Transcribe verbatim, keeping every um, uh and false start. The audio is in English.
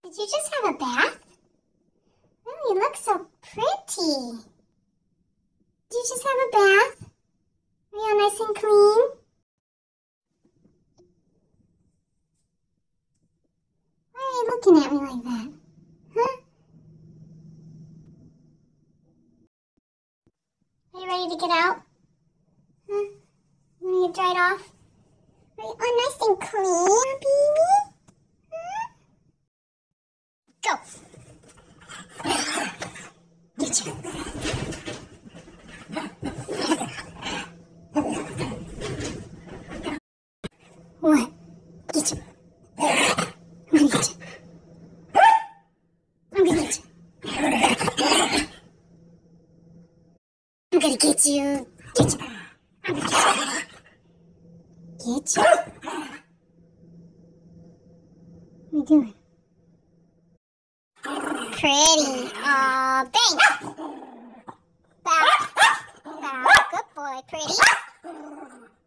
Did you just have a bath? Oh, you look so pretty. Did you just have a bath? Are you all nice and clean? Why are you looking at me like that? Huh? Are you ready to get out? Huh? You want to get dried off? Are you all nice and clean, baby? Huh? Go! Get you. What? Get you. I'm gonna get you. I'm gonna get you. I'm gonna get you. Get you. I'm gonna get you. Get you. What are you doing? Pretty. Aw, bang. Bow. Bow. Good boy, pretty.